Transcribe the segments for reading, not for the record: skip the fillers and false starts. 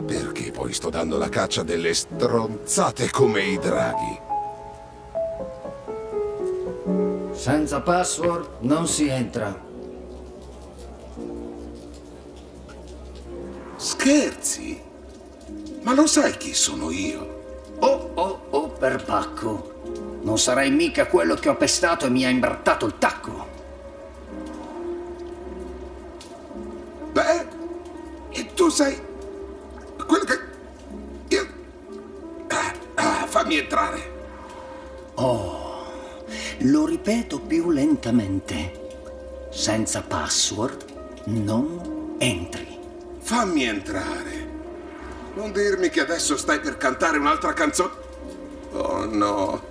Ma perché poi sto dando la caccia a delle stronzate come i draghi? Senza password non si entra. Scherzi? Ma lo sai chi sono io? Oh, perbacco. Non sarai mica quello che ho pestato e mi ha imbrattato il tacco. Beh, e tu sei quello che... Io... fammi entrare. Lo ripeto più lentamente. Senza password non entri. Fammi entrare. Non dirmi che adesso stai per cantare un'altra canzone. Oh no.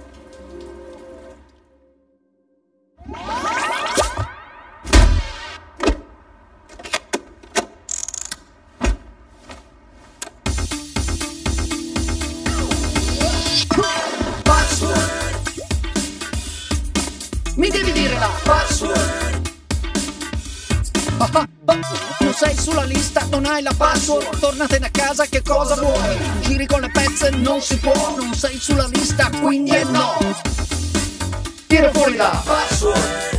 Password! Mi devi dire la password! Non sei sulla lista, non hai la password. Tornatene a casa, che cosa vuoi? Giri con le pezze, non si può. Non sei sulla lista, quindi è no. Tira fuori la password.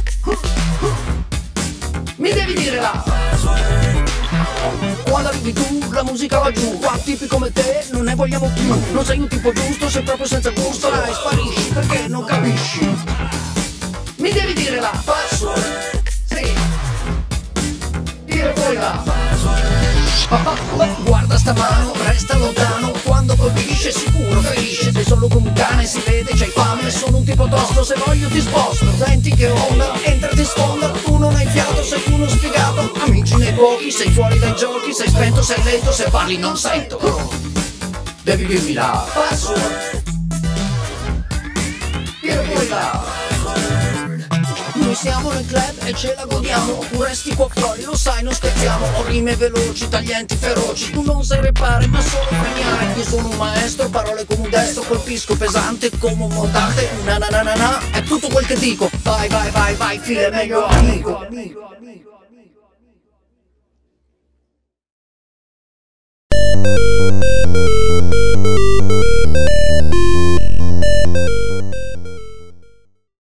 Mi devi dire la password. Quando arrivi tu, la musica va giù. Qua tipi come te, non ne vogliamo più. Non sei un tipo giusto, sei proprio senza gusto. Dai, sparisci, perché non capisci. Mi devi dire la password. Sì. Tira fuori la password. Guarda sta mano, resta lontano. Quando colpisce sicuro capisce. Sei solo come un cane, si vede, c'hai fame. Sono un tipo tosto, se voglio ti sposto. Senti che onda, entra ti sfonda. Tu non hai fiato, sei uno sfigato. Amici nei pochi, sei fuori dai giochi. Sei spento, sei lento, se parli non sento. Devi dirmi la password. Tira fuori la password. Noi siamo nel club e ce la godiamo. Tu resti qua fuori, lo sai, non scherziamo. Ho rime veloci, taglienti feroci. Tu non sai repare, ma solo premiare. Io sono un maestro, parole come un destro. Colpisco pesante come un montante. Na na na na na, è tutto quel che dico. Vai, vai, vai, vai, file meglio amico.